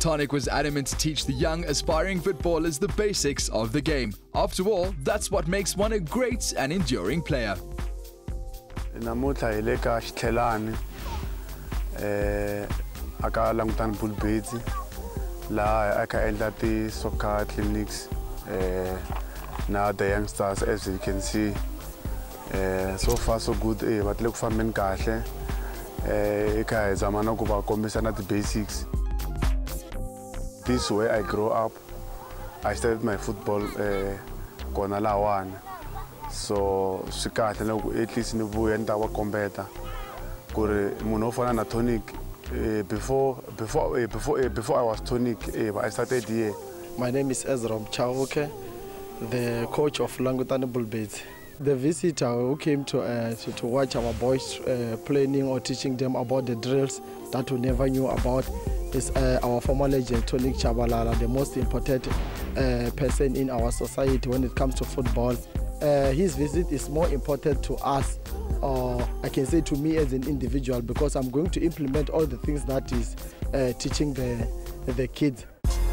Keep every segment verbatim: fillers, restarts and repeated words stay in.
Tonic was adamant to teach the young, aspiring footballers the basics of the game. After all, that's what makes one a great and enduring player. Namuhla hi le ka Xithelani eh aka langutana Bullbeds la aka endla ti soccer clinics eh na the youngsters, as you can see. Uh, so far so good. Eh, but look for men kahle. Eh, eka zamana ku ba kombisa na the basics. This way I grew up. I started my football eh kona lawana. So swi kahle loko at least ni vuya ni ta va kombeta ku ri munhu ofana na Tonic. Eh, before before eh, before eh, before I was Tonic, eh, I started here. My name is Ezra Mchawoke, the coach of Langutane Bullbeds. The visitor who came to, uh, to, to watch our boys uh, playing or teaching them about the drills that we never knew about is uh, our former legend, Tonic Chabalala, the most important uh, person in our society when it comes to football. Uh, his visit is more important to us, or I can say to me as an individual, because I'm going to implement all the things that is uh, teaching the, the kids.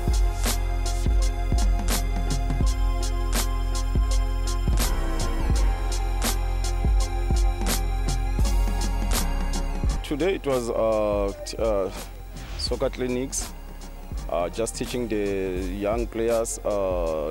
Today it was uh, uh, soccer clinics, uh, just teaching the young players uh,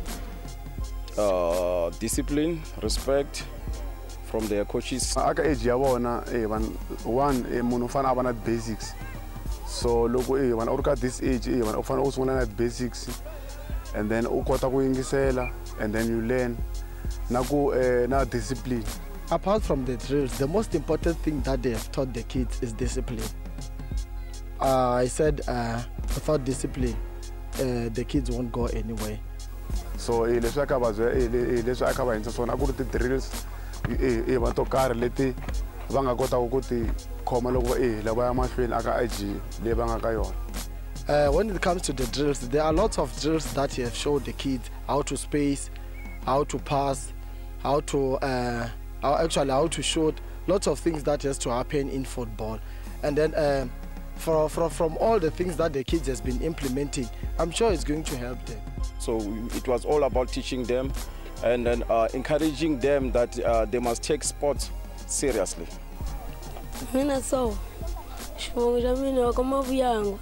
uh, discipline, respect from their coaches. Aka age ya bona eh one eh munhu fana abana basics. So loko eh van orka this age eh van ufana usungula na basics, and then u kota ku yingisela, and then you learn na ku eh na discipline. Apart from the drills, the most important thing that they have taught the kids is discipline. Uh, I said uh, without discipline, uh, the kids won't go anywhere. So eh leswi aka bazwe eh leswi aka va hindza swona ku ri ti drills eh eh va to karhi leti va nga kota ku ti khoma loko eh loko ya mahlweni aka age le va nga ka yona. Uh, when it comes to the drills, there are lots of drills that he have showed the kids how to space, how to pass, how to uh, how actually how to shoot, lots of things that has to happen in football. And then uh, from, from, from all the things that the kids has been implementing, I'm sure it's going to help them. So it was all about teaching them and then uh, encouraging them that uh, they must take sports seriously. Mina so, shmonga mina kama vuyangu.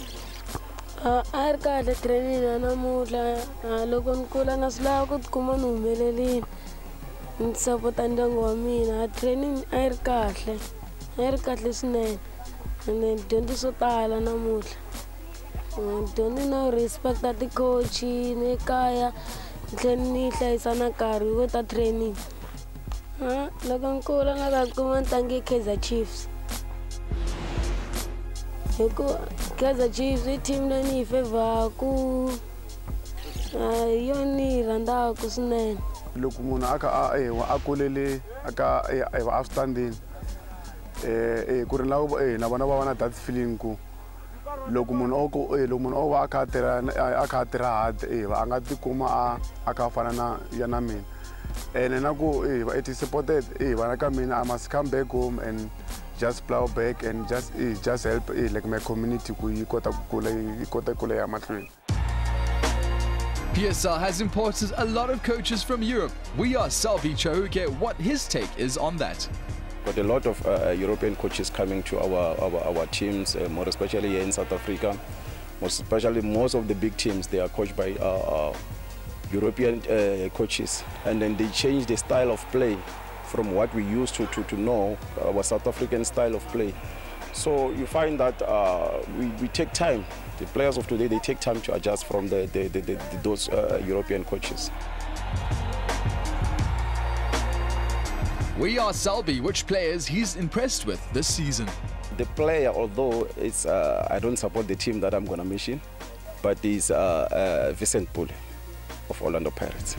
Arka the training na mutla loko nkula nasla ku tikuma ni humelelini. Nisapota ndyangu wa mina training a yi ri kahle a yi ri kahle swinene ene dyondzo swo tala namuntlha dyondzi na respecta ti-coach ni kaya ni tlhela ni hlayisa na nkarhi wo ta training. Loko nkula nga ta kuma ni tlange Kaizer Chiefs hikuva Kaizer Chiefs i team leyi ni yi fevhaku yona ni yi rhandzaka swinene. Loko munhu aka eh wa akulele aka eh va outstanding eh eh ku ri na eh na vona va va na that feeling ku loko munhu o ku eh loko munhu o va aka tirha aka tirha hard eh va nga ti kuma a aka fana na yana mina ene na ku eh va it is supported eh vana ka mina I must come back home and just plow back and just eh just help eh like my community ku yi kota ku kula yi kota ku ya mahlweni. P S L has imported a lot of coaches from Europe. We asked Salvi Chahuke what his take is on that. Got a lot of uh, European coaches coming to our our, our teams, uh, more especially here in South Africa. Most especially, most of the big teams, they are coached by uh, uh, European uh, coaches, and then they change the style of play from what we used to to, to know our South African style of play. So you find that uh, we, we take time. The players of today, they take time to adjust from the, the, the, the, those uh, European coaches. We asked Salvi which players he's impressed with this season. The player, although it's, uh, I don't support the team that I'm going to mention, but he's uh, uh, Vincent Pule of Orlando Pirates.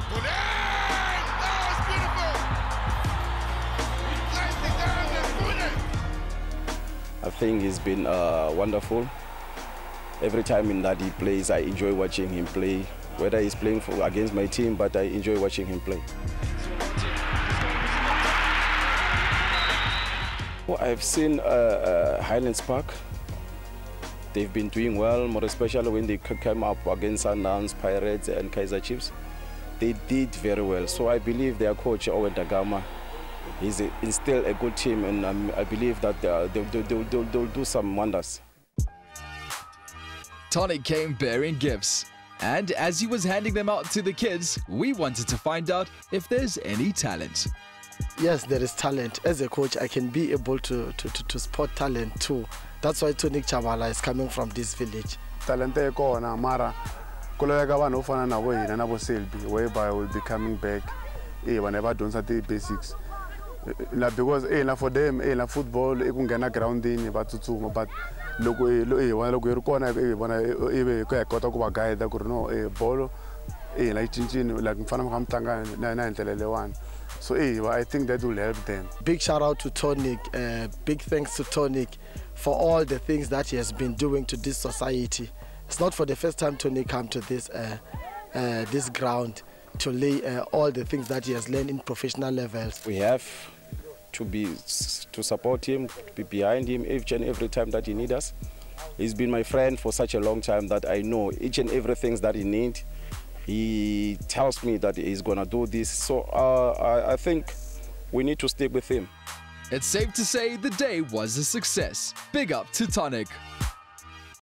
I think he's been uh, wonderful. Every time in that he plays, I enjoy watching him play. Whether he's playing for, against my team, but I enjoy watching him play. Well, I've seen uh, uh, Highlands Park. they've been doing well, more especially when they came up against Sundowns, Pirates and Kaizer Chiefs. They did very well. So I believe their coach, Owen Dagama, he's instilled a good team, and um, I believe that uh, they'll, they'll, they'll, they'll do some wonders. Tonic came bearing gifts, and as he was handing them out to the kids, we wanted to find out if there's any talent. Yes, there is talent. As a coach, I can be able to, to, to, to spot talent too. That's why Tonic Chabalala is coming from this village. Talent e kona mara kulaveka vanhu vo fana na vo hina na vo Selby, whereby will be coming back eh vanhu va dyondza ti basics la because eh na for them eh na football i ku nghena groundini va tsutsuma, but loko eh loko hi ri kona eh vona ive ku ya kota ku va guide ku ri no eh bolo eh la cincini like mfana mi kha mi tlanga na na ndlela leyiwani. So eh I think that will help them. Big shout out to Tonic, uh, big thanks to Tonic for all the things that he has been doing to this society. It's not for the first time Tonic come to this uh, uh, this ground to lay uh, all the things that he has learned in professional levels. We have to be to support him, to be behind him each and every time that he needs us. He's been my friend for such a long time that I know each and everything that he needs. He tells me that he's gonna do this, so uh, I, I think we need to stick with him. It's safe to say the day was a success. Big up to Tonic.